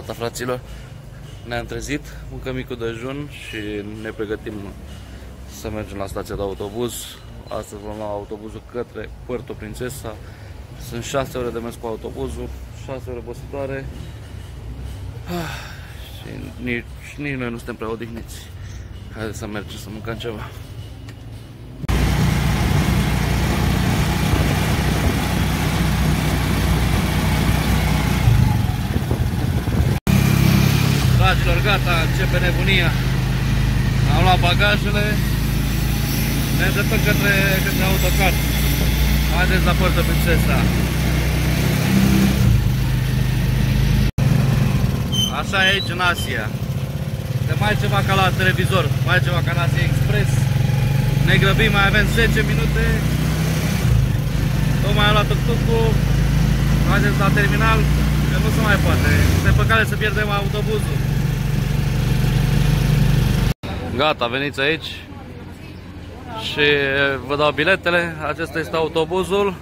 Gata, fraților, ne-am trezit, mâncăm micul dejun și ne pregătim să mergem la stația de autobuz. Astăzi vom lua autobuzul către Puerto Princesa. Sunt 6 ore de mers cu autobuzul, 6 ore obositoare și nici noi nu suntem prea odihniți. Haideți să mergem să mâncăm ceva. Dragilor, gata, începe nebunia. Am luat bagajele, ne îndreptăm către autocar. Haideți la Puerto Princesa. Așa e aici în Asia. De mai ceva ca la televizor, mai ceva ca în Asia Express. Ne grăbim, mai avem 10 minute. Tocmai am luat tuk-tuk-ul. Haideți la terminal, că nu se mai poate. Suntem pe cale să pierdem autobuzul. Gata, veniți aici și vă dau biletele. Acesta este autobuzul.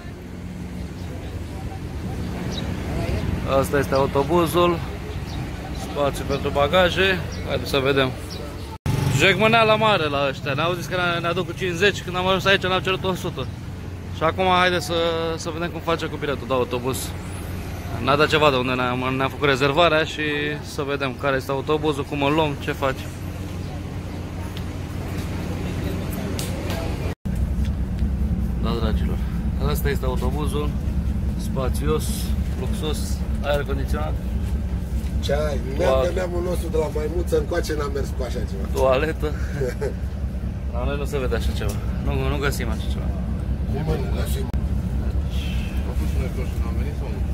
Asta este autobuzul. Spațiu pentru bagaje. Haideți să vedem. Jegmâneala mare la ăștia. Ne-au zis că ne aduc cu 50. Când am ajuns aici ne-au cerut 100. Și acum haideți să vedem cum face cu biletul de autobuz. Ne-a dat ceva de unde ne-am făcut rezervarea și să vedem care este autobuzul, cum îl luăm, ce facem. Da, dragilor, asta este autobuzul, spațios, luxos, aer condiționat. Ce ai? Neamul nostru de la maimuță încoace n-am mers cu așa ceva. Toaletă. La noi nu se vede așa ceva. Nu găsim așa ceva. Cum mă, nu găsim? Am fost și noi toți și n-am venit sau nu?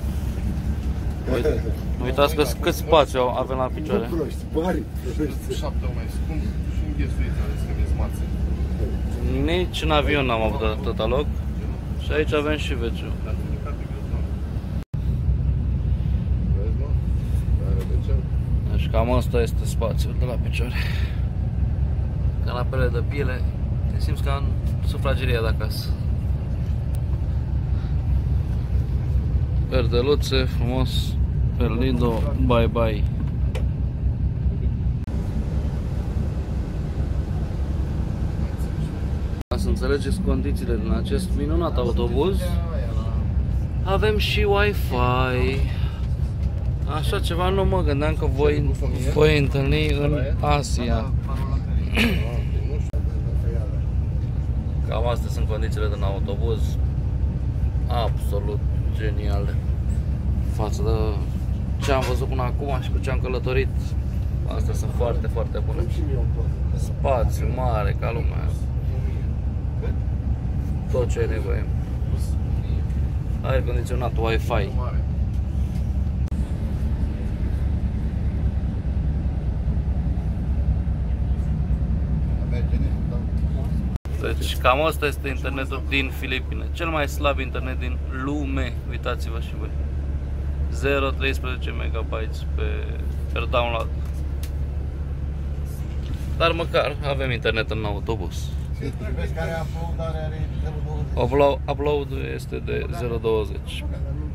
Uitați că cât spațiu avem la picioare. Nu cunoști, bari. 7 mai scump și înghesuiți, ales că vezi mațe. Nici în avion n-am avut atâta loc. Și aici avem și WC-ul. Vezi, mă? Are WC-ul. Deci cam asta este spațiul de la picioare. Canapele de piele. Te simți ca în sufrageria de acasă. Perdeluțe, frumos. Perlindo, bye bye. Ca să înțelegeți condițiile din acest minunat autobuz, avem și Wi-Fi. Așa ceva nu mă gândeam că voi întâlni în Asia. Cam astea sunt condițiile din autobuz. Absolut geniale față de ce am văzut până acum și cu ce am călătorit. Astea sunt foarte, foarte bune. Spațiu mare ca lumea. Tot ce ai nevoie. Aer condiționat, Wi-Fi. Deci cam asta este internetul din Filipine. Cel mai slab internet din lume. Uitați-vă și voi. 0,13 MB per download. Dar măcar avem internet în autobuz. Upload-ul este de 0,20.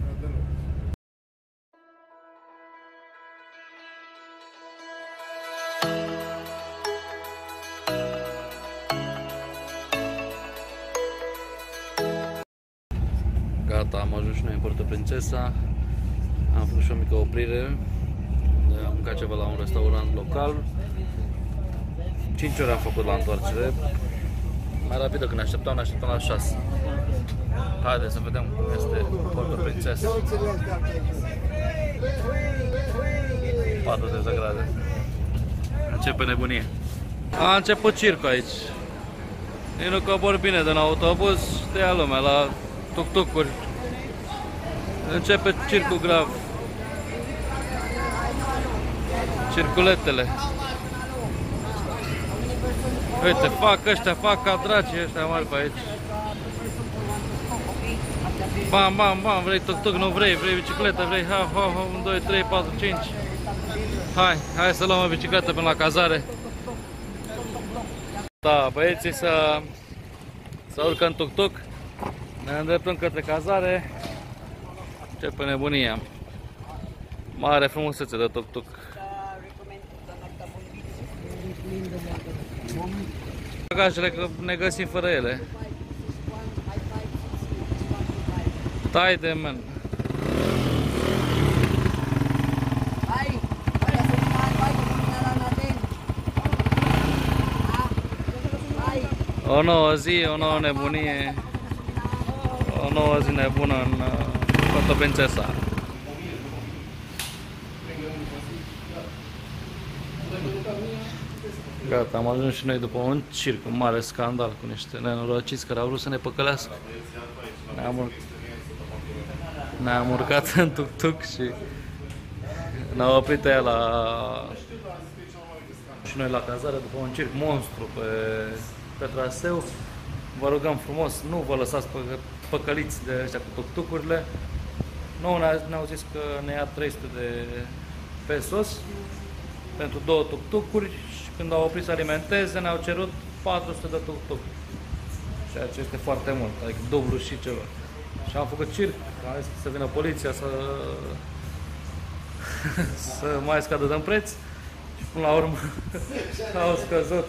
Gata, am ajuns și noi în Puerto Princesa. Am făcut și o mică oprire. Am mâncat ceva la un restaurant local. 5 ore am făcut la întoarcere. Mai rapidă când ne așteptam la 6. Haideți să vedem cum este Puerto Princesa. 40 de grade. Începe nebunie. A început circul aici. Nici nu cobor bine din autobuz, te ia lumea la tuk-tuk-uri. Începe circul grav. Circuletele. Uite, fac ca dracii ăștia mari pe aici. Bam, bam, bam, vrei tuk-tuk, nu vrei bicicletă, vrei, ha, 1, 2, 3, 4, 5. Hai să luăm o bicicletă până la cazare. Da, băieții să urcă în tuk-tuk. Ne îndreptăm către cazare. Începe nebunia. Mare frumusețe de tuk-tuk. Bagajele că ne găsim fără ele. Tai de men. O nouă zi, o nouă nebunie. O nouă zi nebună în Cotobențesa. Gata, am ajuns și noi după un circ, un mare scandal cu niște nenorociți care au vrut să ne păcălească. Ne-am urcat în tuk-tuk și ne-au oprit aia și noi la cazare după un circ monstru pe traseu. Vă rugăm frumos, nu vă lăsați păcăliți de ăștia cu tuk-tukurile. Nouă ne-au zis că ne ia 300 de pesos pentru 2 tuk-tukuri și când au oprit să alimenteze ne-au cerut 400 de tuk-tuk. Ceea ce este foarte mult, adică dublu și ceva. Și am făcut circ, am zis să vină poliția să mai scadă de preț și până la urmă au scăzut.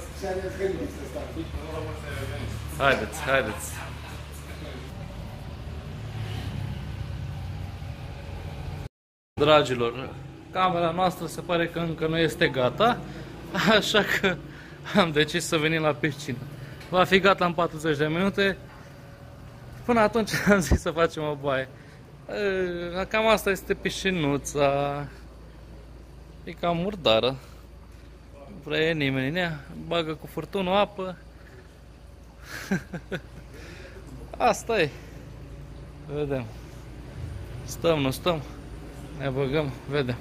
Haideți. Dragilor, camera noastră se pare că încă nu este gata, așa că am decis să venim la piscină. Va fi gata în 40 de minute. Până atunci am zis să facem o baie. Cam asta este piscinuța. E cam murdară. Nu prea e nimeni în ea. Bagă cu furtunul apă. Asta e. Vedem. Stăm, nu stăm. Ne băgăm, vedem.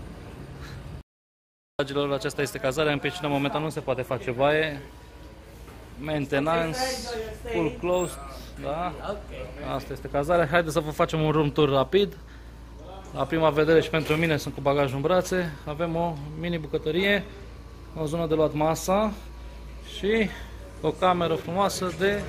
Dragilor, aceasta este cazarea. În piscină momentan nu se poate face baie. Maintenance, full closed, da? Asta este cazarea. Haideți să vă facem un room tour rapid. La prima vedere și pentru mine sunt cu bagajul în brațe. Avem o mini bucătărie, o zonă de luat masa și o cameră frumoasă de...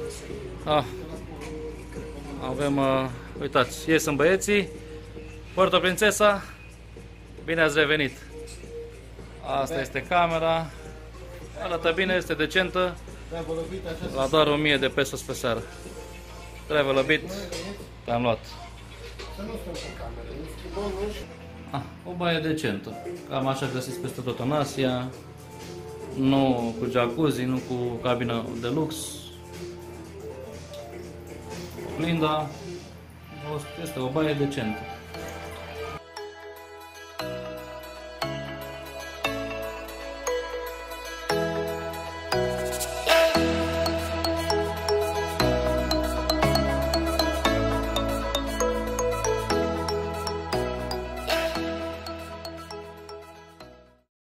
Avem, uitați, ies în băieții. Puerto Princesa, bine ați revenit. Asta este camera. Arată bine, este decentă. La doar 1000 de pesos pe seară. Travel a bit. Te-am luat. O baie decentă. Cam așa găsiți peste tot în Asia. Nu cu jacuzzi, nu cu cabină de lux. Linda. Este o baie decentă.